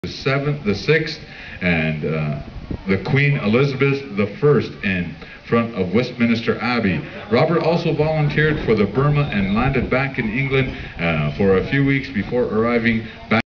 the 6th, and the Queen Elizabeth I in front of Westminster Abbey. Robert also volunteered for the Burma and landed back in England for a few weeks before arriving back